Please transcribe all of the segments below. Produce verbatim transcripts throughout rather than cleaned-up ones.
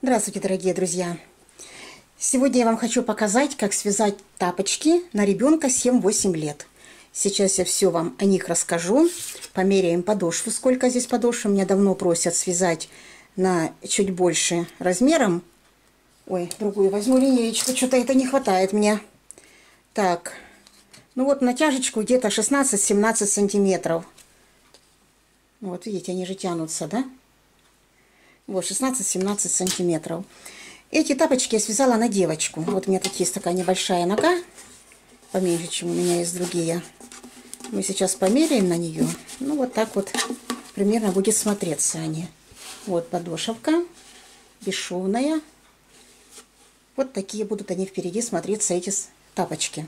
Здравствуйте, дорогие друзья! Сегодня я вам хочу показать, как связать тапочки на ребенка семь-восемь лет. Сейчас я все вам о них расскажу. Померяем подошву, сколько здесь подошвы. Меня давно просят связать на чуть больше размером. Ой, другую возьму линеечку, что-то это не хватает мне. Так, ну вот натяжечку где-то шестнадцать-семнадцать сантиметров. Вот видите, они же тянутся, да? Вот, шестнадцать-семнадцать сантиметров. Эти тапочки я связала на девочку. Вот у меня тут есть такая небольшая нога, поменьше, чем у меня есть другие. Мы сейчас померяем на нее. Ну, вот так вот примерно будет смотреться они. Вот подошвка, бесшовная. Вот такие будут они впереди смотреться, эти тапочки.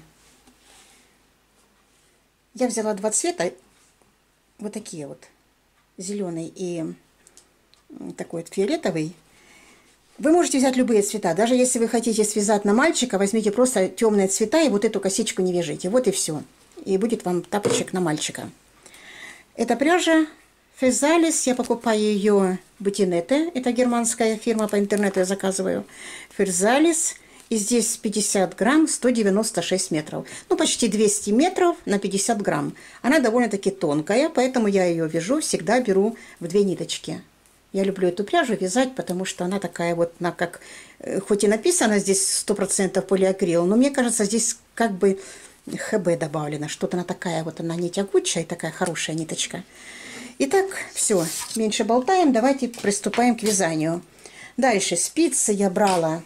Я взяла два цвета, вот такие вот, зеленый и такой вот фиолетовый. Вы можете взять любые цвета. Даже если вы хотите связать на мальчика, возьмите просто темные цвета и вот эту косичку не вяжите. Вот и все. И будет вам тапочек на мальчика. Это пряжа Ферзалис. Я покупаю ее Бутинете. Это германская фирма, по интернету я заказываю. Ферзалис. И здесь пятьдесят грамм, сто девяносто шесть метров. Ну, почти двести метров на пятьдесят грамм. Она довольно-таки тонкая, поэтому я ее вяжу. Всегда беру в две ниточки. Я люблю эту пряжу вязать, потому что она такая вот, она как, хоть и написано здесь сто процентов полиакрил, но мне кажется, здесь как бы ХБ добавлено. Что-то она такая вот, она не тягучая, такая хорошая ниточка. Итак, все, меньше болтаем, давайте приступаем к вязанию. Дальше спицы я брала,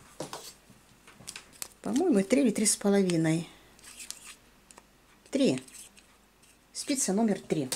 по-моему, три или три с половиной. Три. Спица номер три.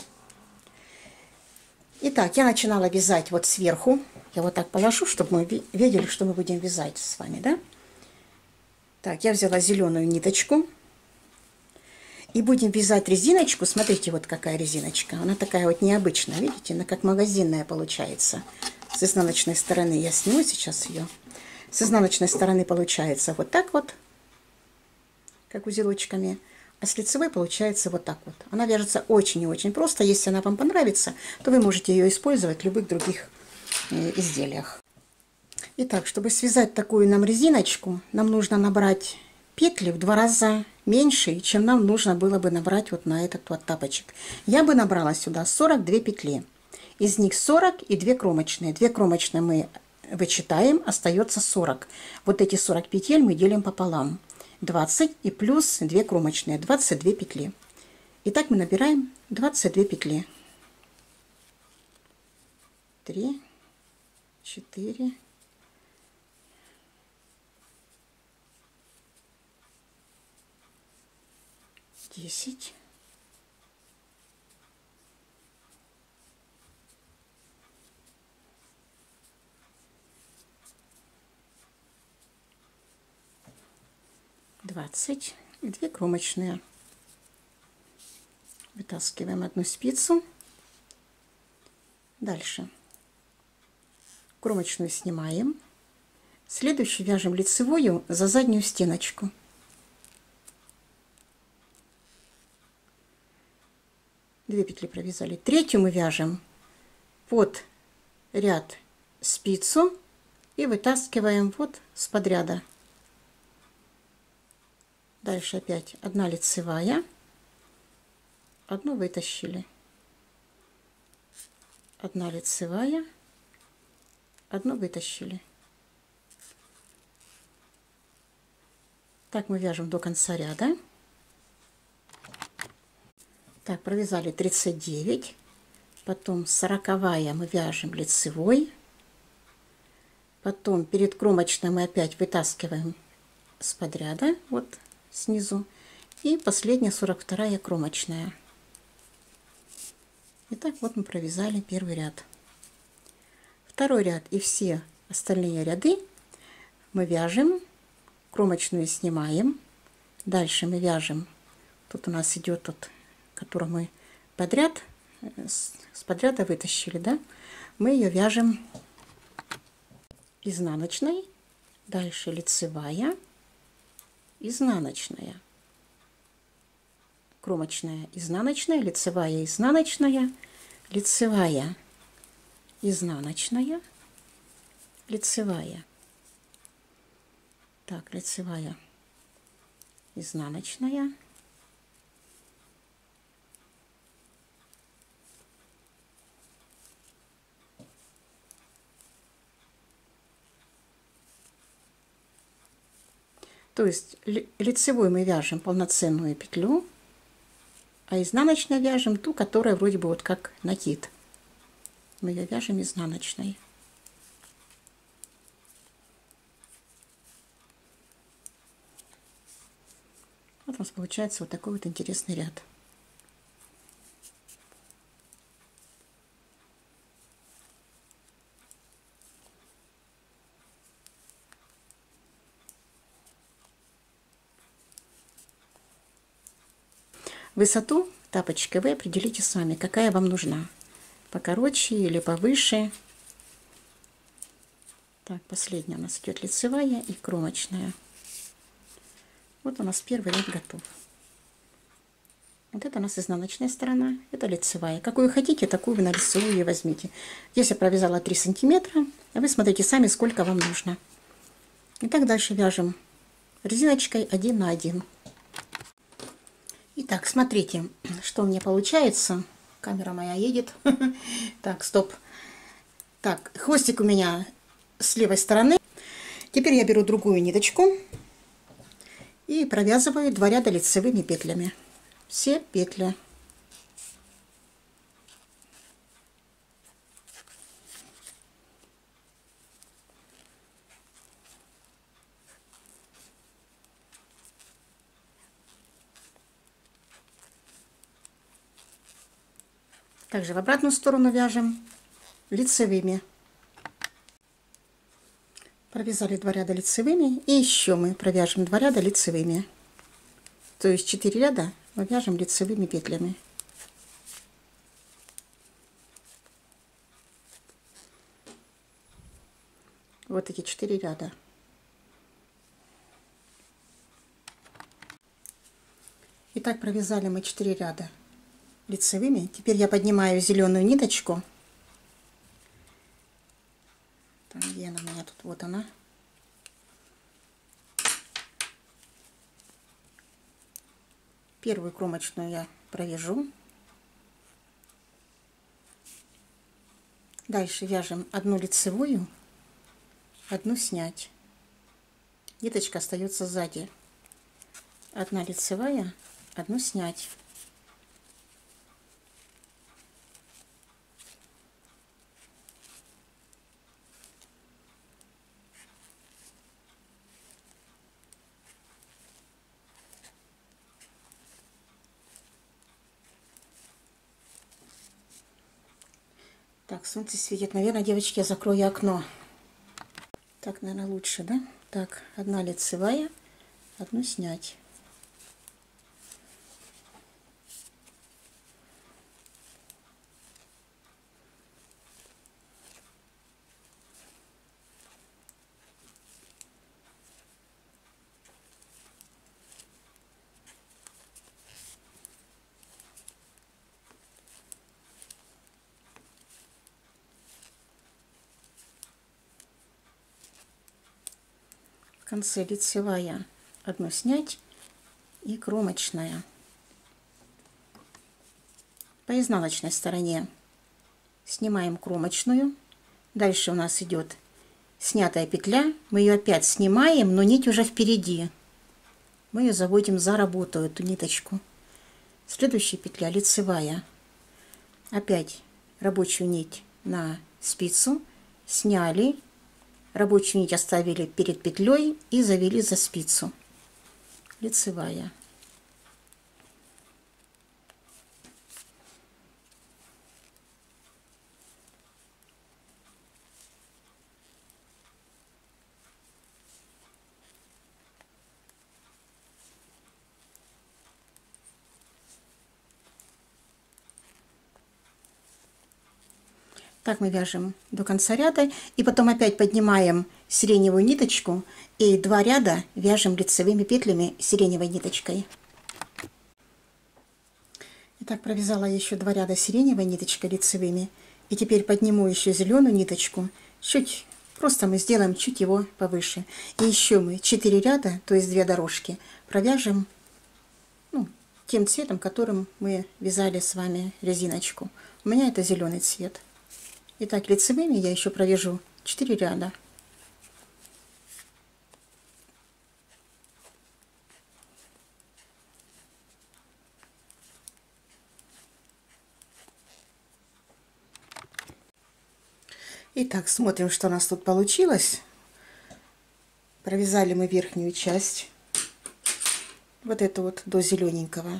Итак, я начинала вязать вот сверху. Я вот так положу, чтобы мы видели, что мы будем вязать с вами, да? Так, я взяла зеленую ниточку. И будем вязать резиночку. Смотрите, вот какая резиночка. Она такая вот необычная, видите? Она как магазинная получается. С изнаночной стороны я сниму сейчас ее. С изнаночной стороны получается вот так вот, как узелочками. А с лицевой получается вот так вот. Она вяжется очень и очень просто. Если она вам понравится, то вы можете ее использовать в любых других изделиях. Итак, чтобы связать такую нам резиночку, нам нужно набрать петли в два раза меньше, чем нам нужно было бы набрать вот на этот вот тапочек. Я бы набрала сюда сорок две петли. Из них сорок и две кромочные. две кромочные мы вычитаем, остается сорок. Вот эти сорок петель мы делим пополам. двадцать и плюс две кромочные, двадцать две петли. Итак, мы набираем двадцать две петли. три, четыре, десять, двадцать и две кромочные. Вытаскиваем одну спицу. Дальше кромочную снимаем. Следующую вяжем лицевую за заднюю стеночку. Две петли провязали. Третью мы вяжем под ряд спицу и вытаскиваем вот с подряда. Дальше опять одна лицевая, одну вытащили, одна лицевая, одну вытащили. Так мы вяжем до конца ряда. Так, провязали тридцать девять, потом сороковая мы вяжем лицевой, потом перед кромочной мы опять вытаскиваем с подряда, вот снизу, и последняя сорок вторая кромочная. Итак, вот мы провязали первый ряд. Второй ряд и все остальные ряды мы вяжем, кромочную снимаем, дальше мы вяжем, тут у нас идет тот, который мы подряд, с подряда вытащили, да, мы ее вяжем изнаночной, дальше лицевая, изнаночная, кромочная, изнаночная, лицевая, изнаночная, лицевая, изнаночная, лицевая. Так, лицевая, изнаночная. То есть лицевой мы вяжем полноценную петлю, а изнаночной вяжем ту, которая вроде бы вот как накид. Мы ее вяжем изнаночной. Вот у нас получается вот такой вот интересный ряд. Высоту тапочка вы определите сами, какая вам нужна. Покороче или повыше. Так, последняя у нас идет лицевая и кромочная. Вот у нас первый ряд готов. Вот это у нас изнаночная сторона, это лицевая. Какую хотите, такую вы на лицевую возьмите. Здесь я провязала три сантиметра, а вы смотрите сами, сколько вам нужно. Итак, дальше вяжем резиночкой один на один. Итак, смотрите, что у меня получается. Камера моя едет. Так, стоп. Так, хвостик у меня с левой стороны. Теперь я беру другую ниточку и провязываю два ряда лицевыми петлями. Все петли. Также в обратную сторону вяжем лицевыми. Провязали два ряда лицевыми, и еще мы провяжем два ряда лицевыми. То есть четыре ряда мы вяжем лицевыми петлями. Вот эти четыре ряда. Итак, провязали мы четыре ряда лицевыми. Теперь я поднимаю зеленую ниточку. Там, где она у меня тут? Вот она. Первую кромочную я провяжу. Дальше вяжем одну лицевую, одну снять. Ниточка остается сзади. Одна лицевая, одну снять. Так, солнце светит. Наверное, девочки, я закрою окно. Так, наверное, лучше, да? Так, одна лицевая, одну снять. В конце лицевая, одну снять и кромочная. По изнаночной стороне снимаем кромочную. Дальше у нас идет снятая петля. Мы ее опять снимаем, но нить уже впереди. Мы ее заводим за работу, эту ниточку. Следующая петля лицевая. Опять рабочую нить на спицу, сняли. Рабочую нить оставили перед петлей и завели за спицу. Лицевая. Так мы вяжем до конца ряда, и потом опять поднимаем сиреневую ниточку и два ряда вяжем лицевыми петлями сиреневой ниточкой. Итак, провязала еще два ряда сиреневой ниточкой лицевыми, и теперь подниму еще зеленую ниточку, чуть Просто мы сделаем чуть его повыше. И еще мы четыре ряда, то есть две дорожки, провяжем, ну, тем цветом, которым мы вязали с вами резиночку. У меня это зеленый цвет. Итак, лицевыми я еще провяжу четыре ряда. Итак, смотрим, что у нас тут получилось. Провязали мы верхнюю часть, вот это вот до зелененького.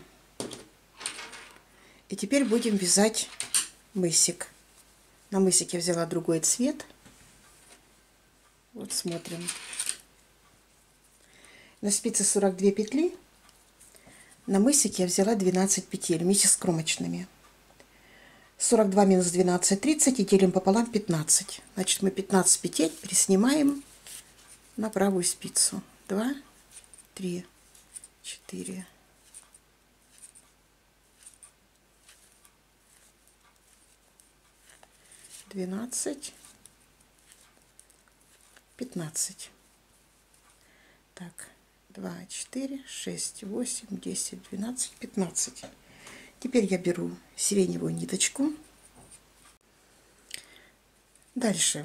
И теперь будем вязать мысик. На мысике взяла другой цвет. Вот смотрим. На спице сорок две петли. На мысике я взяла двенадцать петель вместе с кромочными. сорок два минус двенадцать, тридцать и делим пополам пятнадцать. Значит, мы пятнадцать петель приснимаем на правую спицу. два, три, четыре, двенадцать, пятнадцать. Так, два, четыре, шесть, восемь, десять, двенадцать, пятнадцать. Теперь я беру сиреневую ниточку. Дальше.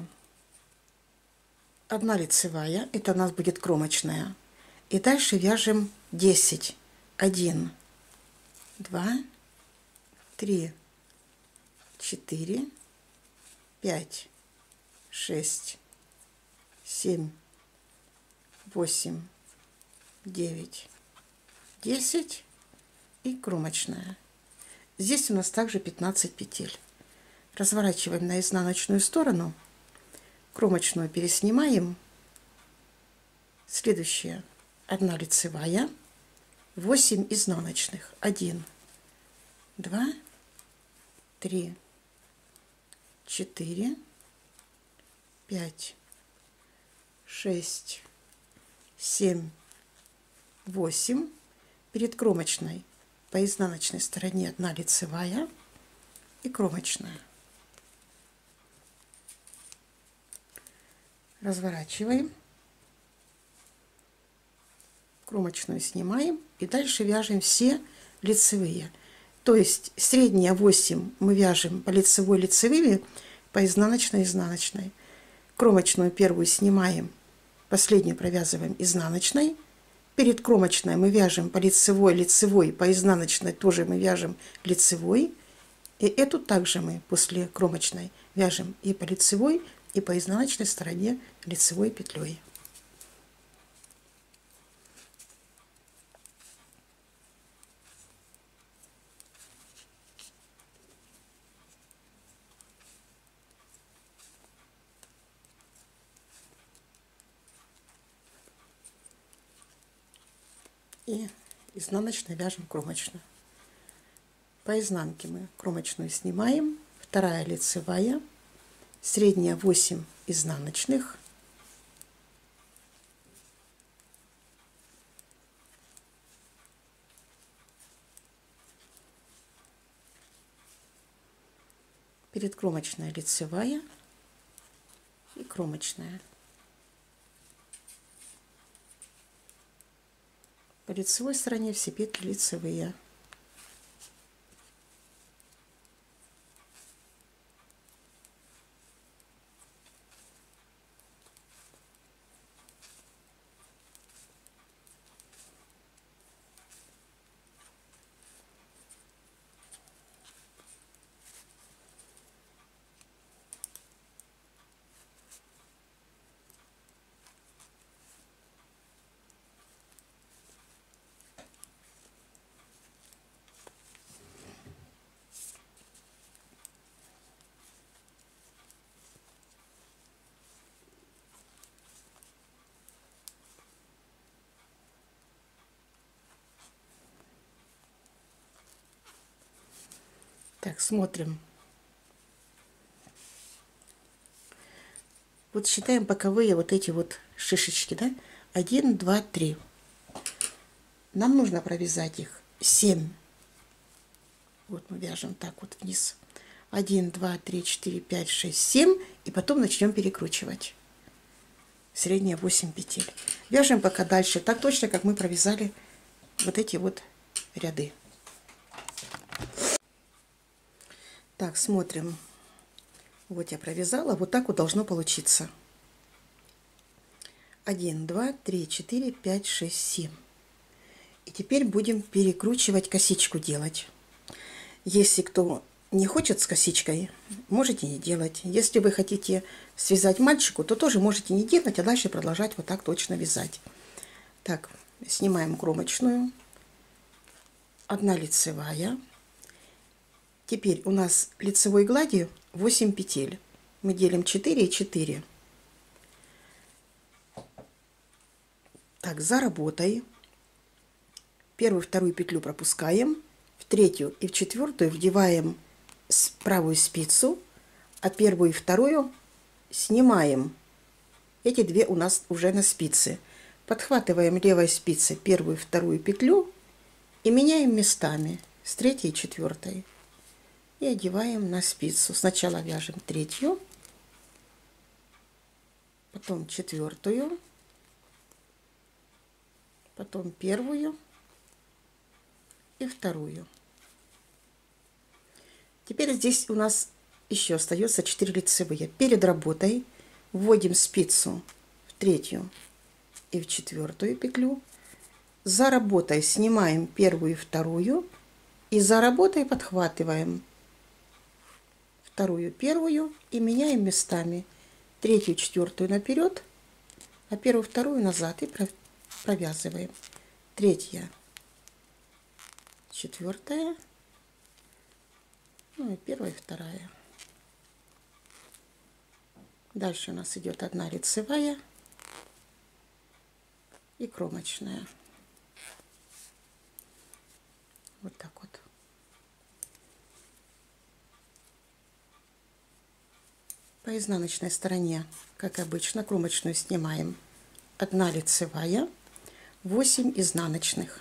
Одна лицевая, это у нас будет кромочная. И дальше вяжем десять. один, два, три, четыре, пять, шесть, семь, восемь, девять, десять и кромочная. Здесь у нас также пятнадцать петель. Разворачиваем на изнаночную сторону, кромочную переснимаем. Следующая одна лицевая, восемь изнаночных. один, два, три, четыре, пять, шесть, семь, восемь. Перед кромочной по изнаночной стороне одна лицевая и кромочная. Разворачиваем, кромочную снимаем и дальше вяжем все лицевые. То есть средние восемь мы вяжем по лицевой лицевыми, по изнаночной изнаночной. Кромочную первую снимаем, последнюю провязываем изнаночной. Перед кромочной мы вяжем по лицевой лицевой, по изнаночной тоже мы вяжем лицевой. И эту также мы после кромочной вяжем и по лицевой, и по изнаночной стороне лицевой петлей. И изнаночной вяжем кромочную. По изнанке мы кромочную снимаем, вторая лицевая, средняя восемь изнаночных, перед кромочной лицевая и кромочная. По лицевой стороне все петли лицевые. Так, смотрим. Вот считаем боковые вот эти вот шишечки, да? один, два, три. Нам нужно провязать их семь. Вот мы вяжем так вот вниз. один, два, три, четыре, пять, шесть, семь. И потом начнем перекручивать. средняя восемь петель. Вяжем пока дальше, так точно, как мы провязали вот эти вот ряды. Так, смотрим. Вот я провязала, вот так вот должно получиться. один, два, три, четыре, пять, шесть, семь. И теперь будем перекручивать, косичку делать. Если кто не хочет с косичкой, можете не делать. Если вы хотите связать мальчику, то тоже можете не делать, а дальше продолжать вот так точно вязать. Так, снимаем кромочную. Одна лицевая. Теперь у нас лицевой гладью восемь петель. Мы делим четыре и четыре. Так, за работой. Первую, вторую петлю пропускаем. В третью и в четвертую вдеваем правую спицу, а первую и вторую снимаем. Эти две у нас уже на спице. Подхватываем левой спицей первую и вторую петлю и меняем местами с третьей и четвертой. И одеваем на спицу. Сначала вяжем третью, потом четвертую, потом первую и вторую. Теперь здесь у нас еще остается четыре лицевые. Перед работой вводим спицу в третью и в четвертую петлю. За работой снимаем первую и вторую. И за работой подхватываем вторую, первую и меняем местами. Третью, четвертую наперед, а первую, вторую назад и провязываем. Третья, четвертая, ну и первая, вторая. Дальше у нас идет одна лицевая и кромочная. Вот так вот. По изнаночной стороне, как обычно, кромочную снимаем. Одна лицевая, восемь изнаночных.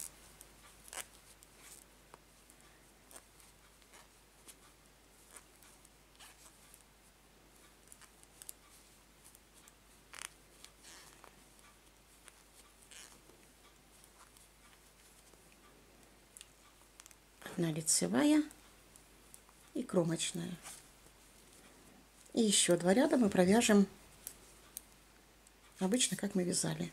Одна лицевая и кромочная. И еще два ряда мы провяжем обычно, как мы вязали.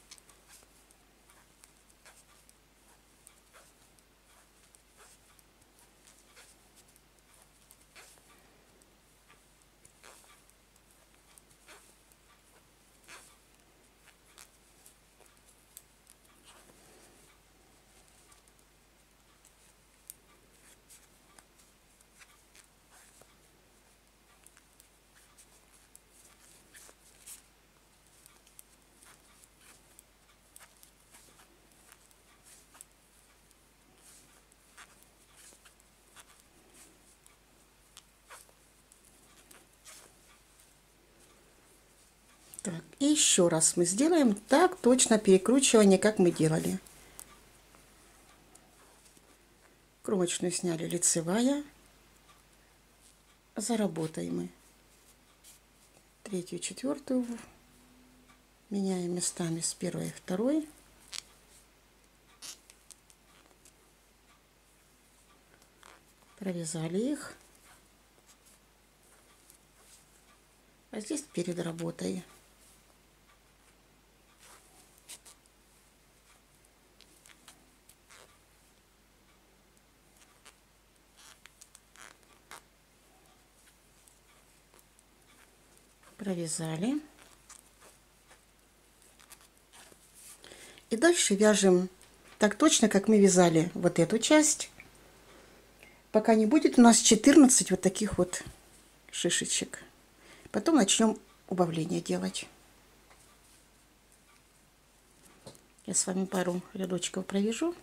Так, и еще раз мы сделаем так точно перекручивание, как мы делали. Кромочную сняли, лицевая. Заработаем мы третью, четвертую, меняем местами с первой и второй. Провязали их. А здесь перед работой. Провязали. И дальше вяжем так точно, как мы вязали вот эту часть, пока не будет у нас четырнадцать вот таких вот шишечек. Потом начнем убавление делать. Я с вами пару рядочков провяжу.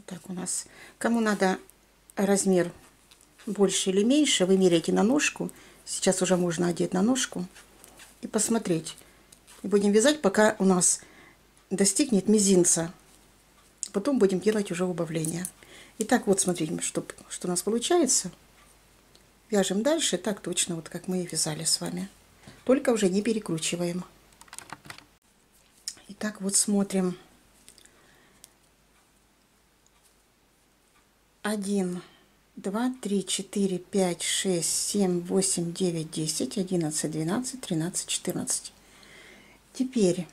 Вот так у нас. Кому надо размер больше или меньше, вы меряете на ножку. Сейчас уже можно одеть на ножку и посмотреть. И будем вязать, пока у нас достигнет мизинца. Потом будем делать уже убавление. Итак, вот смотрите, что, что у нас получается. Вяжем дальше, так точно, вот как мы и вязали с вами. Только уже не перекручиваем. Итак, вот смотрим. Один, два, три, четыре, пять, шесть, семь, восемь, девять, десять, одиннадцать, двенадцать, тринадцать, четырнадцать. Теперь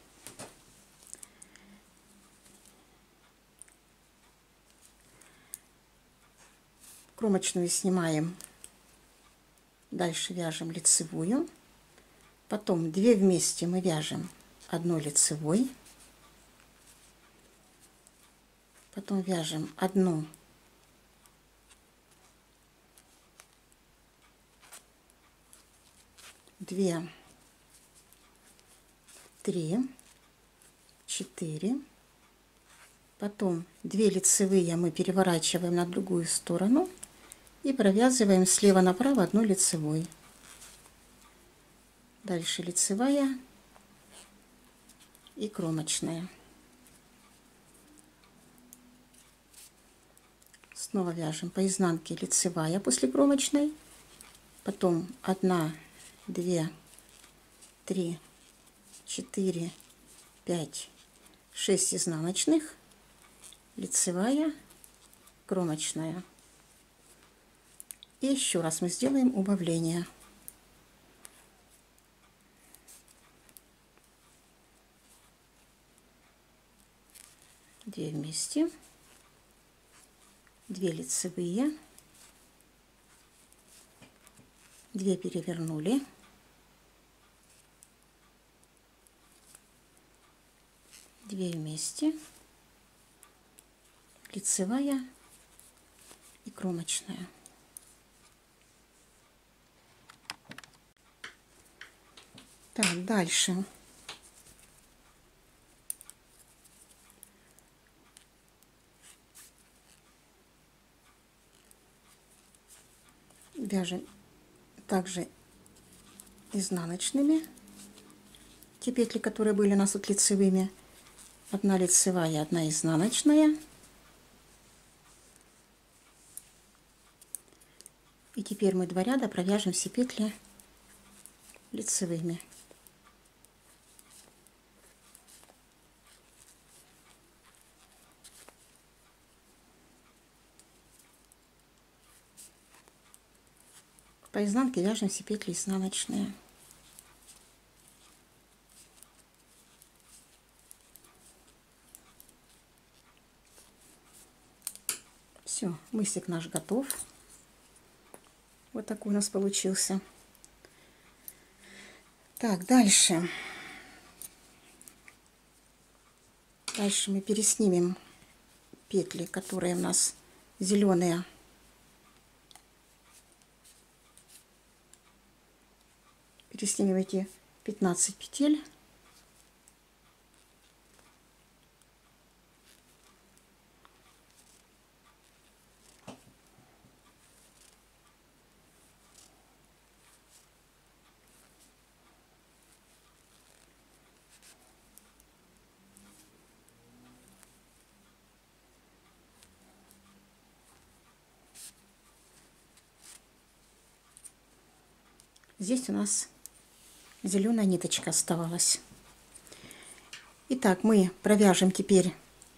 кромочную снимаем. Дальше вяжем лицевую. Потом две вместе мы вяжем одной лицевой. Потом вяжем одну, две, три, четыре. Потом две лицевые мы переворачиваем на другую сторону и провязываем слева направо одну лицевой. Дальше лицевая и кромочная. Снова вяжем по изнанке лицевая после кромочной. Потом одна, две, три, четыре, пять, шесть изнаночных, лицевая, кромочная. И еще раз мы сделаем убавление. Две вместе, две лицевые, две перевернули, две вместе, лицевая и кромочная. Так, дальше вяжем также изнаночными те петли, которые были у нас вот лицевыми. Одна лицевая, одна изнаночная. И теперь мы два ряда провяжем все петли лицевыми. По изнанке вяжем все петли изнаночные. Все, мысик наш готов. Вот такой у нас получился. Так, дальше. Дальше мы переснимем петли, которые у нас зеленые. Переснимем эти пятнадцать петель. Здесь у нас зеленая ниточка оставалась. Итак, мы провяжем теперь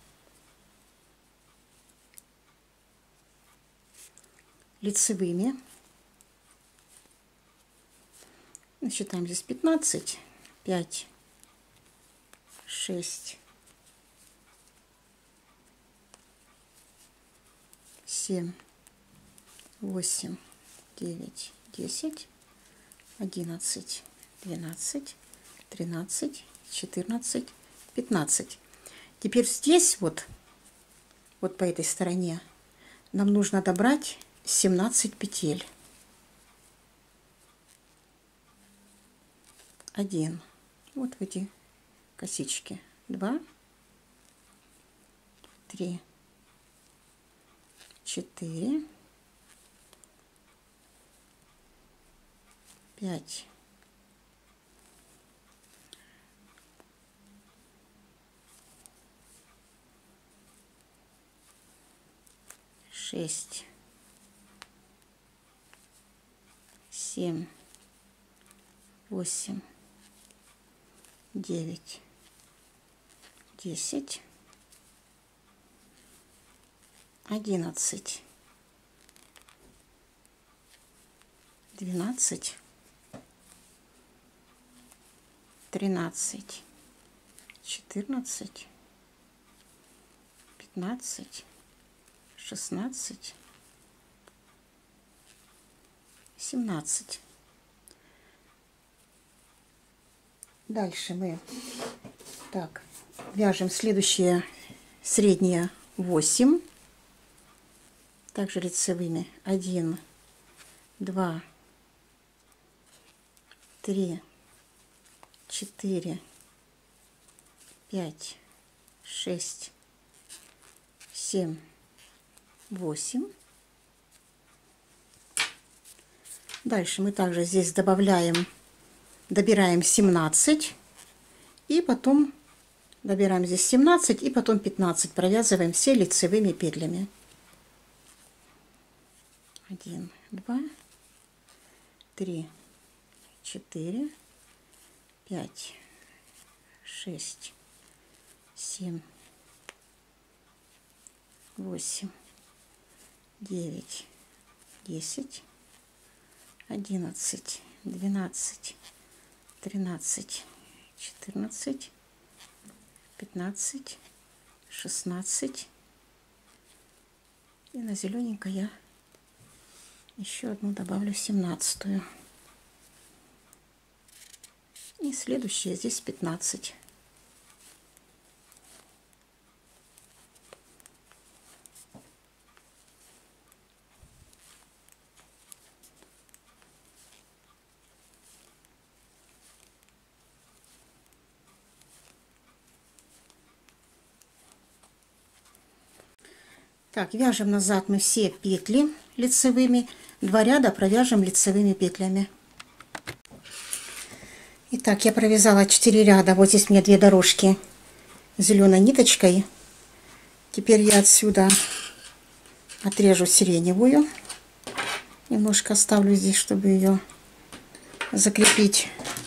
лицевыми. Считаем здесь пятнадцать, пять, шесть, семь, восемь, девять, десять, одиннадцать, двенадцать, тринадцать, четырнадцать, пятнадцать. Теперь здесь вот, вот по этой стороне нам нужно добрать семнадцать петель. Один. Вот в эти косички. Два, три, четыре, пять, шесть, семь, восемь, девять, десять, одиннадцать, двенадцать, тринадцать, четырнадцать, пятнадцать, шестнадцать, семнадцать. Дальше мы так вяжем следующее среднее восемь, также лицевыми один, два, три, четыре, пять, шесть, семь, восемь. Дальше мы также здесь добавляем, добираем семнадцать, и потом добираем здесь семнадцать, и потом пятнадцать, провязываем все лицевыми петлями. один, два, три, четыре, пять, шесть, семь, восемь, девять, десять, одиннадцать, двенадцать, тринадцать, четырнадцать, пятнадцать, шестнадцать. И на зелененькое я еще одну добавлю, семнадцатую. И следующее здесь пятнадцать. Так, вяжем назад мы все петли лицевыми, два ряда провяжем лицевыми петлями. Итак, я провязала четыре ряда, вот здесь у меня две дорожки зеленой ниточкой. Теперь я отсюда отрежу сиреневую, немножко оставлю здесь, чтобы ее закрепить.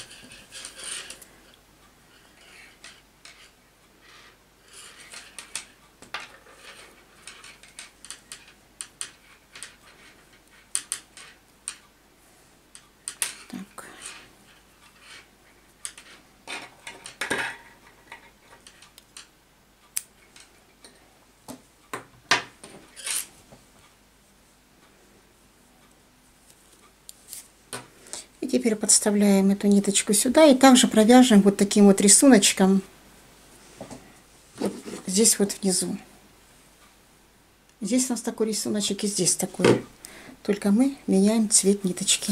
И теперь подставляем эту ниточку сюда и также провяжем вот таким вот рисуночком вот здесь вот внизу. Здесь у нас такой рисуночек и здесь такой, только мы меняем цвет ниточки.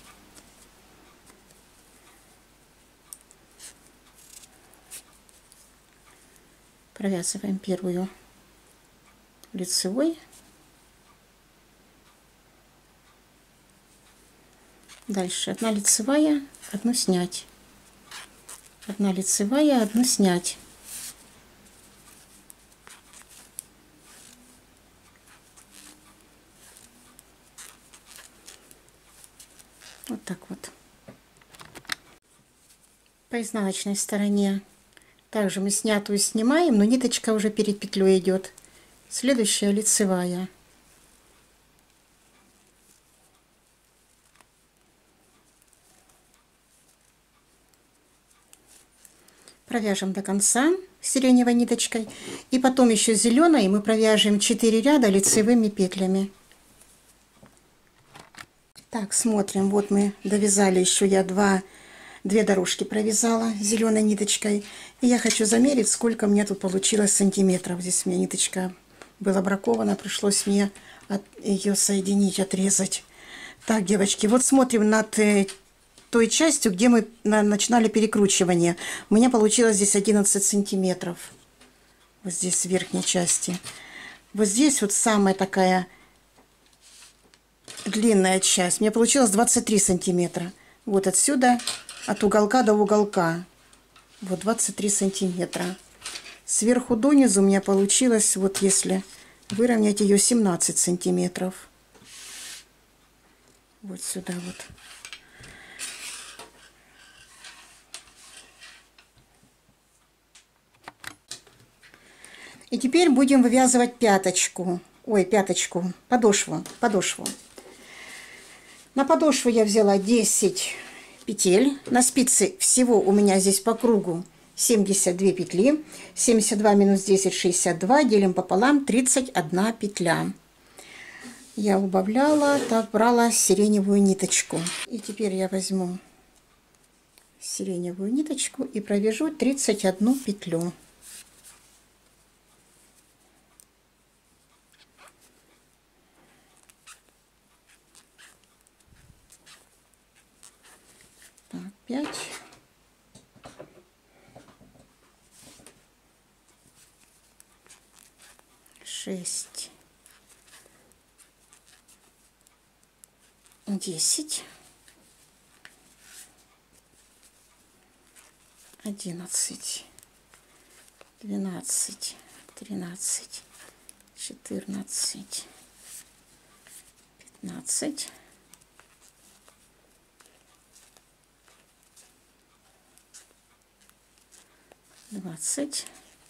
Провязываем первую лицевой. Дальше одна лицевая, одну снять. Одна лицевая, одну снять. Вот так вот. По изнаночной стороне также мы снятую снимаем, но ниточка уже перед петлей идет. Следующая лицевая. Провяжем до конца сиреневой ниточкой, и потом еще зеленой мы провяжем четыре ряда лицевыми петлями. Так, смотрим, вот мы довязали, еще я два, две дорожки провязала зеленой ниточкой, и я хочу замерить, сколько мне тут получилось сантиметров. Здесь у меня ниточка была бракована, пришлось мне от ее соединить, отрезать. Так, девочки, вот смотрим над той частью, где мы начинали перекручивание. У меня получилось здесь одиннадцать сантиметров. Вот здесь в верхней части. Вот здесь вот самая такая длинная часть. Мне получилось двадцать три сантиметра. Вот отсюда, от уголка до уголка. Вот двадцать три сантиметра. Сверху донизу у меня получилось, вот если выровнять ее, семнадцать сантиметров. Вот сюда вот. И теперь будем вывязывать пяточку. Ой, пяточку, подошву, подошву. На подошву я взяла десять петель. На спице всего у меня здесь по кругу семьдесят две петли. семьдесят два минус десять, шестьдесят два. Делим пополам, тридцать одна петля. Я убавляла, так брала сиреневую ниточку. И теперь я возьму сиреневую ниточку и провяжу тридцать одну петлю. Так, пять. Шесть. Десять. Одиннадцать. Двенадцать. Тринадцать. Четырнадцать. Пятнадцать. Двадцать.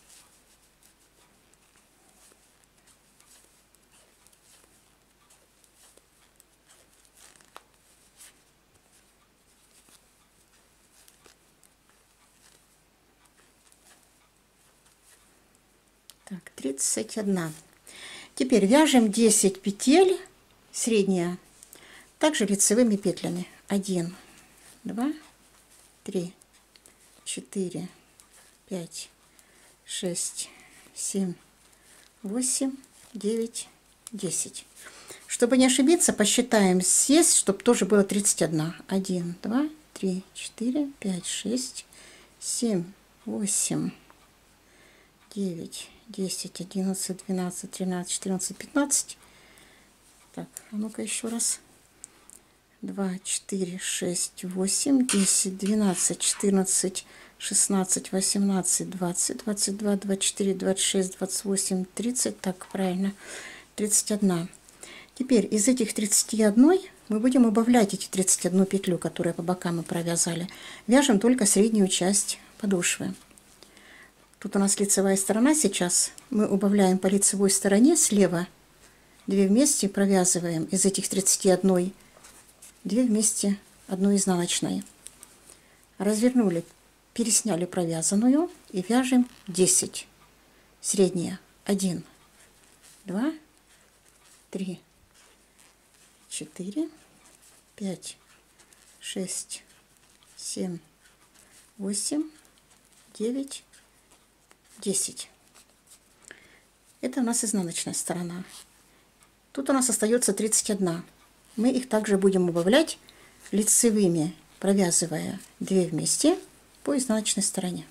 Так, тридцать одна. Теперь вяжем десять петель, средняя, также лицевыми петлями. один, два, три, четыре, пять, шесть, семь, восемь, девять, десять. Чтобы не ошибиться, посчитаем съесть, чтобы тоже было тридцать одна. один, два, три, четыре, пять, шесть, семь, восемь, девять, десять, одиннадцать, двенадцать, тринадцать, четырнадцать, пятнадцать. Так, а ну-ка еще раз. два, четыре, шесть, восемь, десять, двенадцать, четырнадцать, шестнадцать, восемнадцать, двадцать, двадцать два, двадцать четыре, двадцать шесть, двадцать восемь, тридцать. Так, правильно. тридцать одна. Теперь из этих тридцати одной мы будем убавлять эти тридцать одну петлю, которую по бокам мы провязали. Вяжем только среднюю часть подошвы. Тут у нас лицевая сторона сейчас. Мы убавляем по лицевой стороне слева. две вместе провязываем из этих тридцати одной. две вместе одну изнаночной. Развернули, пересняли провязанную и вяжем десять. Средняя. один, два, три, четыре, пять, шесть, семь, восемь, девять, десять. Это у нас изнаночная сторона. Тут у нас остается тридцать одна. Мы их также будем убавлять лицевыми, провязывая две вместе по изнаночной стороне.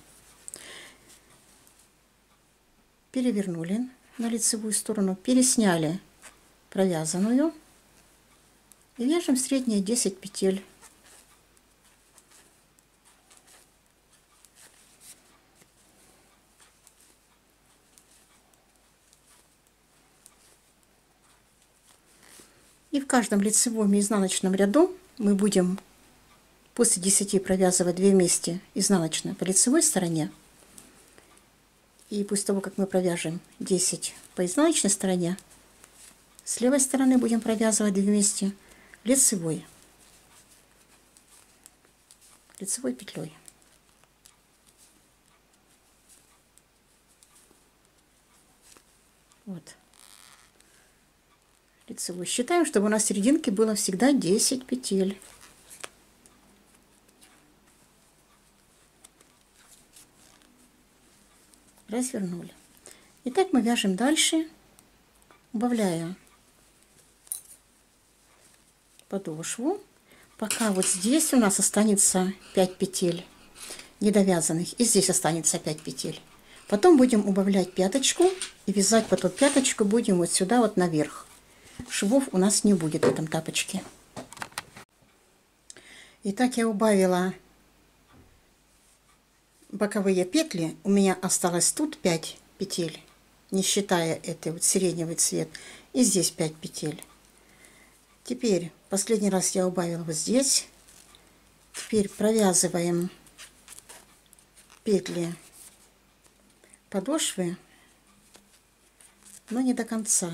Перевернули на лицевую сторону, пересняли провязанную и вяжем средние десять петель. И в каждом лицевом и изнаночном ряду мы будем после десяти провязывать две вместе изнаночную по лицевой стороне. И после того, как мы провяжем десять по изнаночной стороне, с левой стороны будем провязывать две вместе лицевой, лицевой петлей. Вот. Лицевой. Считаем, чтобы у нас в серединке было всегда десять петель. Развернули. Итак, мы вяжем дальше, убавляя подошву, пока вот здесь у нас останется пять петель недовязанных, и здесь останется пять петель. Потом будем убавлять пяточку и вязать потом пяточку будем вот сюда вот наверх. швов у нас не будет в этом тапочке. Итак, я убавила боковые петли. У меня осталось тут пять петель, не считая этой вот сиреневый цвет. И здесь пять петель. Теперь последний раз я убавила вот здесь. Теперь провязываем петли подошвы, но не до конца.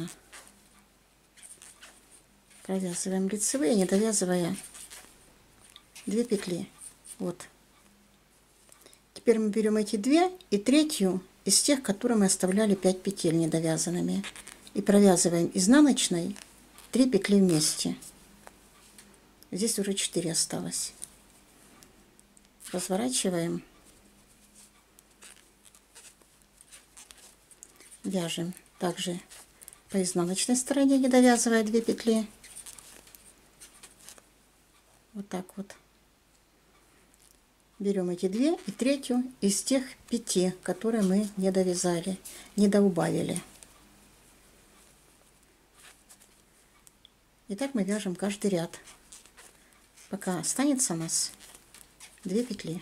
Провязываем лицевые, не довязывая две петли. Вот. Теперь мы берем эти две и третью из тех, которые мы оставляли пять петель недовязанными, и провязываем изнаночной три петли вместе. Здесь уже четыре осталось. Разворачиваем, вяжем также по изнаночной стороне, не довязывая две петли. Вот так вот. Берем эти две и третью из тех пяти, которые мы не довязали, не доубавили. И так мы вяжем каждый ряд, пока останется у нас две петли.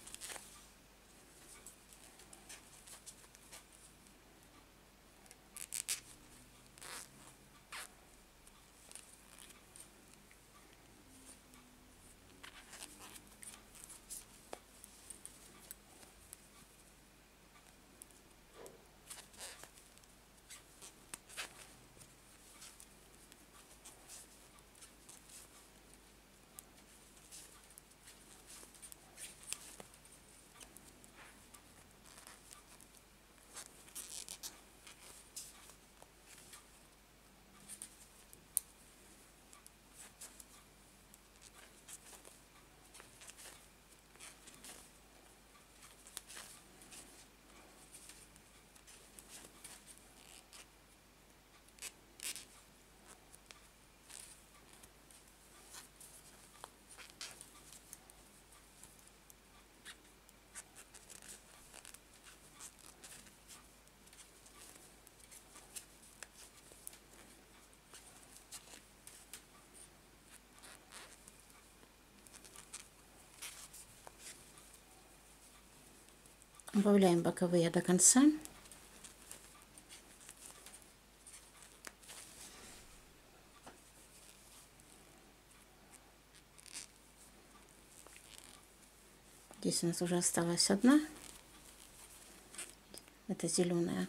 Убавляем боковые до конца. Здесь у нас уже осталась одна. Это зеленая.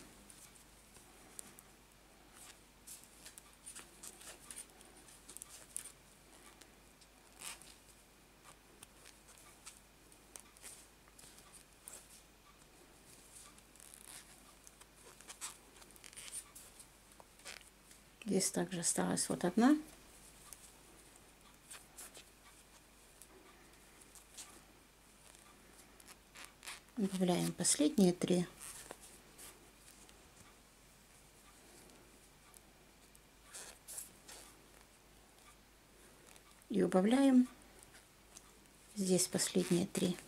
Здесь также осталась вот одна. Добавляем последние три. И убавляем здесь последние три.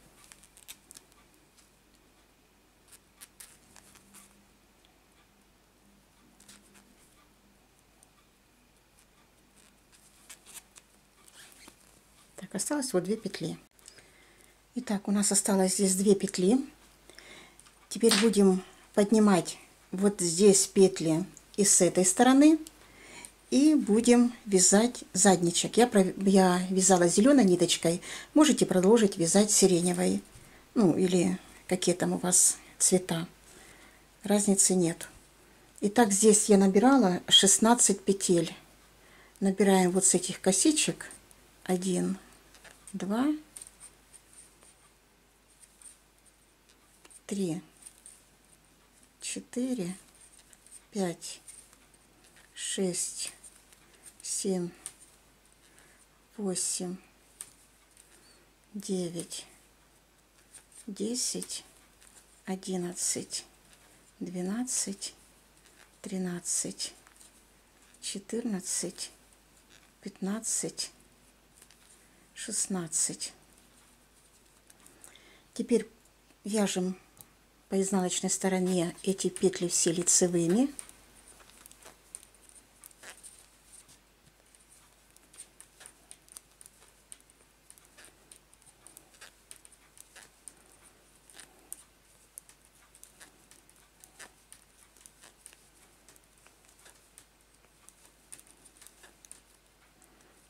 Так, осталось вот две петли. Итак, у нас осталось здесь две петли. Теперь будем поднимать вот здесь петли и с этой стороны. И будем вязать задничек. Я, я вязала зеленой ниточкой. Можете продолжить вязать сиреневой. Ну, или какие там у вас цвета. Разницы нет. Итак, здесь я набирала шестнадцать петель. Набираем вот с этих косичек. один, два, три, четыре, пять, шесть, семь, восемь, девять, десять, одиннадцать, двенадцать, тринадцать, четырнадцать, пятнадцать, шестнадцать. Теперь вяжем по изнаночной стороне эти петли все лицевыми.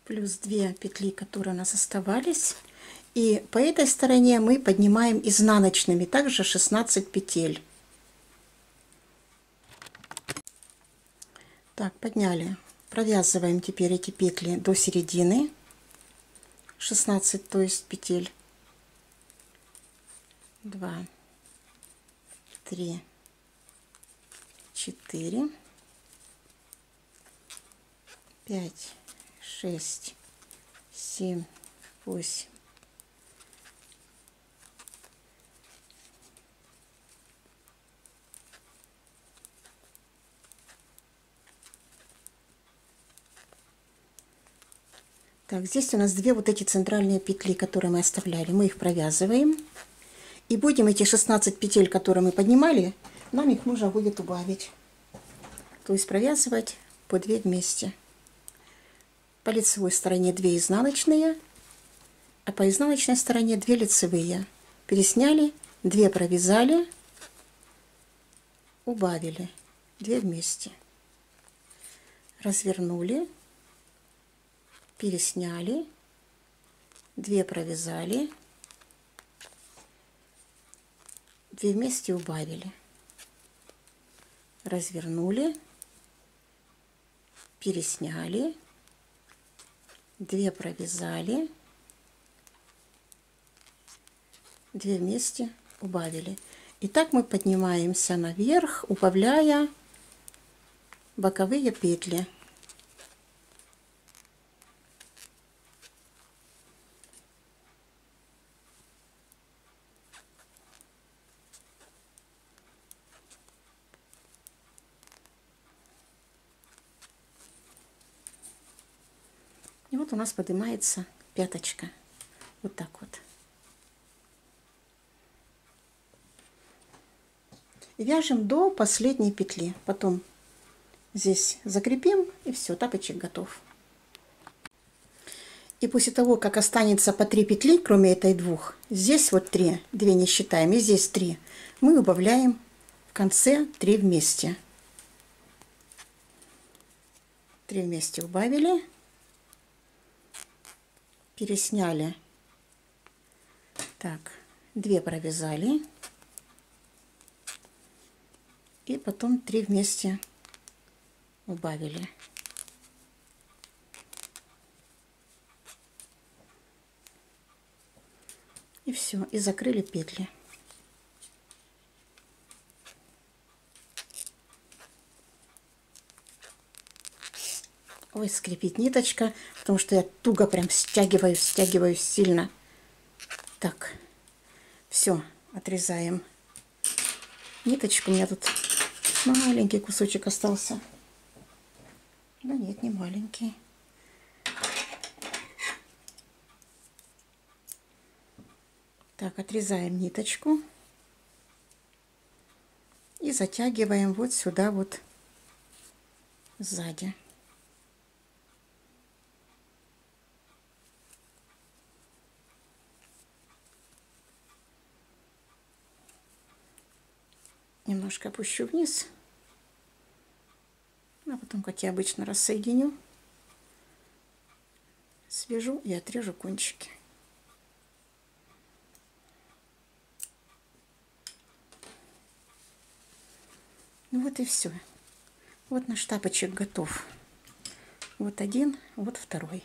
плюс две петли, которые у нас оставались. И по этой стороне мы поднимаем изнаночными также шестнадцать петель. Так, подняли. Провязываем теперь эти петли до середины. шестнадцать, то есть петель. два, три, четыре, пять, шесть, семь, восемь. Так, здесь у нас две вот эти центральные петли, которые мы оставляли. Мы их провязываем. И будем эти шестнадцать петель, которые мы поднимали, нам их нужно будет убавить. То есть провязывать по две вместе. По лицевой стороне две изнаночные, а по изнаночной стороне две лицевые. Пересняли, две провязали, убавили, две вместе. Развернули. Пересняли, две провязали, две вместе убавили, развернули, пересняли, две провязали, две вместе убавили. И так мы поднимаемся наверх, убавляя боковые петли. И вот у нас поднимается пяточка. Вот так вот. И вяжем до последней петли. Потом здесь закрепим, и все, тапочек готов. И после того, как останется по три петли, кроме этой двух, здесь вот три, две не считаем, и здесь три, мы убавляем в конце три вместе. три вместе убавили. Пересняли, так, две провязали, и потом три вместе убавили. И все, и закрыли петли. Ой, скрипит ниточка, потому что я туго прям стягиваю, стягиваю сильно. Так, все, отрезаем ниточку. У меня тут маленький кусочек остался. Да нет, не маленький. Так, отрезаем ниточку и затягиваем вот сюда вот сзади. Немножко опущу вниз, а потом, как я обычно, рассоединю, свяжу и отрежу кончики. Ну вот и все. Вот наш тапочек готов. Вот один, вот второй.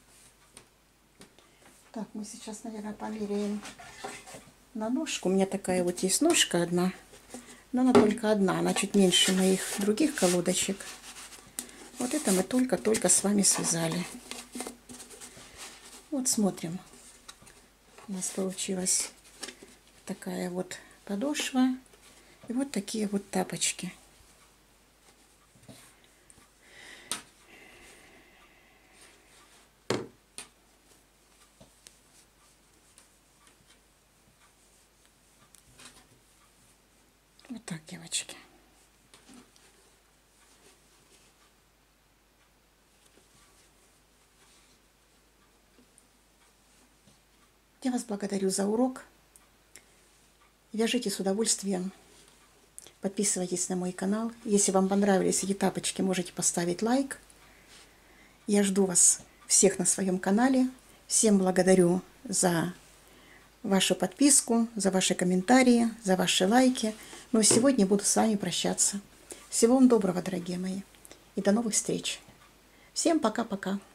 Так, мы сейчас, наверное, померяем на ножку. У меня такая вот есть ножка одна. Но она только одна, она чуть меньше моих других колодочек. Вот это мы только-только с вами связали. Вот смотрим. У нас получилась такая вот подошва. И вот такие вот тапочки. Вот так, девочки. Я вас благодарю за урок. Вяжите с удовольствием. Подписывайтесь на мой канал. Если вам понравились эти тапочки, можете поставить лайк. Я жду вас всех на своем канале. Всем благодарю за вашу подписку, за ваши комментарии, за ваши лайки. Но сегодня буду с вами прощаться. Всего вам доброго, дорогие мои. И до новых встреч. Всем пока-пока.